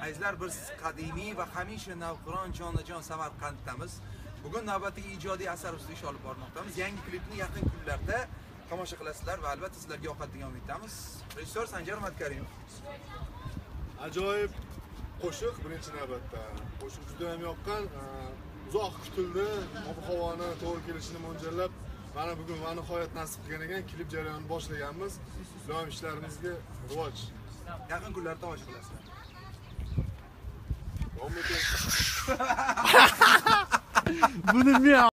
Azizlar, biz qadimiy va hamisha navqiron jonajon Samarqanddamiz. Bugun navbatdagi ijodiy asar ustida ish olib bormoqdamiz. Yangi klipni yaqin kunlarda tomosha qilasizlar va albatta sizlarga yoqadigan umidamiz. Rejissor Sanjar Matkarimov. Ajoyib qo'shiq birinchi navbatda. Qo'shiq juda ham yoqqan, uzoq kutildi, ob-havoni to'g'ri kelishini mo'ljallab, mana bugun va nihoyat nasib qilgan ekan, klip jarayonini boshlaganmiz. Doim ishlarimizga rivoj. Yaqin kunlarda tomosha qilasizlar. Buni men